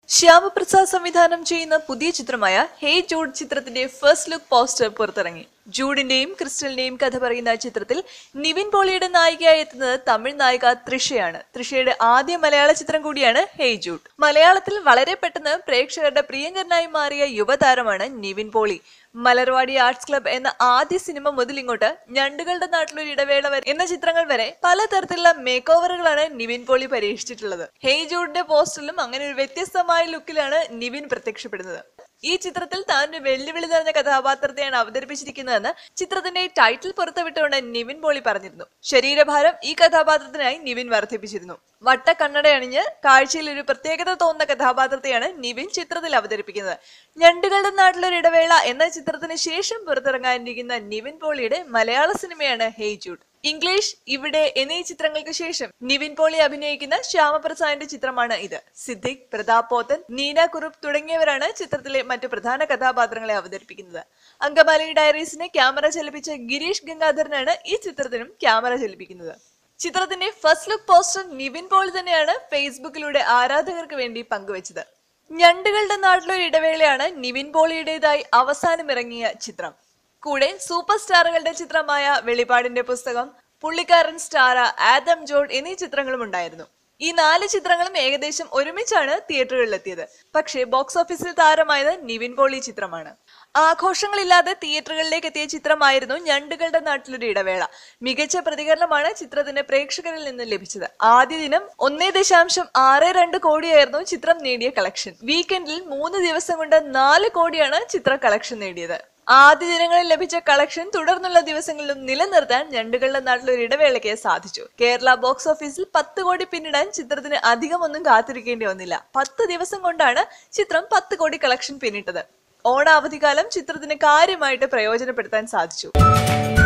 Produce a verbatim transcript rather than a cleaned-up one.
Shyamaprasad സംവിധാനം ചെയ്യുന്ന പുതിയ ചിത്രമായ ഹേ ജൂഡ് ചിത്രത്തിന്റെ ഫസ്റ്റ് ലുക്ക് പോസ്റ്റർ പുറത്തിറങ്ങി. ജൂഡിന്റെയും ക്രിസ്റ്റലിന്റെയും കഥ പറയുന്ന ചിത്രത്തിൽ നിവിൻ പോളിയുടെ നായികയായി എത്തുന്നത് തമിഴ് നായിക തൃഷയാണ്. തൃഷയുടെ ആദ്യ മലയാള ചിത്രം കൂടിയാണ് ഹേ ജൂഡ്. മലയാളത്തിൽ വളരെ പെട്ടെന്ന് പ്രേക്ഷകരുടെ പ്രിയങ്കരനായി മാറിയ യുവതാരമാണ് നിവിൻ പോളി. മലർവാടി ആർട്സ് ക്ലബ് എന്ന ആദ്യ സിനിമ മുതൽ ഇങ്ങോട്ട് ഞണ്ടുകളുടെ നാട്ടിലൊരു ഇടവേള വരെ എന്ന ചിത്രങ്ങൾ വരെ പലതരത്തിലുള്ള മേക്ക് ഓവറുകളാണ് നിവിൻ പോളി പരീക്ഷിച്ചിട്ടുള്ളത്. ഹേ ജൂഡിന്റെ പോസ്റ്ററിലും അങ്ങനെ ഒരു വ്യത്യസ്തമായ ലുക്കിലാണ് നിവിൻ പ്രത്യക്ഷപ്പെടുന്നത്. ഈ ചിത്രത്തിൽ താൻ ഒരു വെല്ലുവിളി നിറഞ്ഞ കഥാപാത്രത്തെയാണ് അവതരിപ്പിച്ചിരിക്കുന്നതെന്ന് ചിത്രത്തിന്റെ ടൈറ്റിൽ പുറത്തുവിട്ടുകൊണ്ട് നിവിൻ പോളി പറഞ്ഞിരുന്നു. ശരീരഭാരം ഈ കഥാപാത്രത്തിനായി നിവിൻ വർദ്ധിപ്പിച്ചിരുന്നു. വട്ട കണ്ണടയണിഞ്ഞ് കാഴ്ചയിൽ ഒരു പ്രത്യേകത തോന്നുന്ന കഥാപാത്രത്തെയാണ് നിവിൻ ചിത്രത്തിൽ അവതരിപ്പിക്കുന്നത്. ഞണ്ടുകളുടെ നാട്ടിലൊരു ഇടവേള എന്ന ചിത്രത്തിന് ശേഷം പുറത്തിറങ്ങാനിരിക്കുന്ന നിവിൻ പോളിയുടെ മലയാള സിനിമയാണ് ഹേ ജൂഡ്. ഇംഗ്ലീഷ്, ഇവിടെ എന്നീ ചിത്രങ്ങൾക്ക് ശേഷം നിവിൻ പോളി അഭിനയിക്കുന്ന ശ്യാമപ്രസാദിന്റെ ചിത്രമാണ് ഇത്. സിദ്ദിഖ്, പ്രതാപ് പോത്തൻ, നീന കുറുപ്പ് തുടങ്ങിയവരാണ് ചിത്രത്തിലെ മറ്റു പ്രധാന കഥാപാത്രങ്ങളെ അവതരിപ്പിക്കുന്നത്. അങ്കമാലി ഡയറീസിന് ക്യാമറ ചലിപ്പിച്ച ഗിരീഷ് ഗംഗാധരനാണ് ഈ ചിത്രത്തിനും ക്യാമറ ചലിപ്പിക്കുന്നത്. ചിത്രത്തിന്റെ first look poster Nivin Pauly തന്നെയാണ് ഫേസ്ബുക്കിലൂടെ ആരാധകർക്ക് വേണ്ടി പങ്കുവച്ചത്. ഞണ്ടുകളുടെ നാട്ടിലൊരു ഇടവേളയാണ് നിവിൻ പോളിയുടേതായി അവസാനം ഇറങ്ങിയ ചിത്രം. കൂടെ സൂപ്പർ സ്റ്റാറുകളുടെ ചിത്രമായ വെളിപാടിന്റെ പുസ്തകം, പുള്ളിക്കാരൻ സ്റ്റാർ, ആദം ജോഡ് എന്നീ ചിത്രങ്ങളും ഉണ്ടായിരുന്നു. ഈ നാല് ചിത്രങ്ങളും ഏകദേശം ഒരുമിച്ചാണ് തിയേറ്ററുകളിലെത്തിയത്. പക്ഷേ ബോക്സ് ഓഫീസിൽ താരമായത് നിവിൻ പോളി ചിത്രമാണ്. ആഘോഷങ്ങളില്ലാതെ തിയേറ്ററുകളിലേക്ക് എത്തിയ ചിത്രമായിരുന്നു ഞണ്ടുകളുടെ നാട്ടിലൊരു ഇടവേള. മികച്ച പ്രതികരണമാണ് ചിത്രത്തിന് പ്രേക്ഷകരിൽ നിന്ന് ലഭിച്ചത്. ആദ്യ ദിനം ഒന്നേ ദശാംശം ആറ് രണ്ട് കോടിയായിരുന്നു ചിത്രം നേടിയ കളക്ഷൻ. വീക്കെൻഡിൽ മൂന്ന് ദിവസം കൊണ്ട് നാല് കോടിയാണ് ചിത്രം കളക്ഷൻ നേടിയത്. ആദ്യ ദിനങ്ങളിൽ ലഭിച്ച കളക്ഷൻ തുടർന്നുള്ള ദിവസങ്ങളിലും നിലനിർത്താൻ ഞണ്ടുകളുടെ നാട്ടിലൊരു ഇടവേളയ്ക്ക് സാധിച്ചു. കേരള ബോക്സ് ഓഫീസിൽ പത്ത് കോടി പിന്നിടാൻ ചിത്രത്തിന് അധികമൊന്നും കാത്തിരിക്കേണ്ടി വന്നില്ല. പത്ത് ദിവസം കൊണ്ടാണ് ചിത്രം പത്ത് കോടി കളക്ഷൻ പിന്നിട്ടത്. ഓണാവധിക്കാലം ചിത്രത്തിന് കാര്യമായിട്ട് പ്രയോജനപ്പെടുത്താൻ സാധിച്ചു.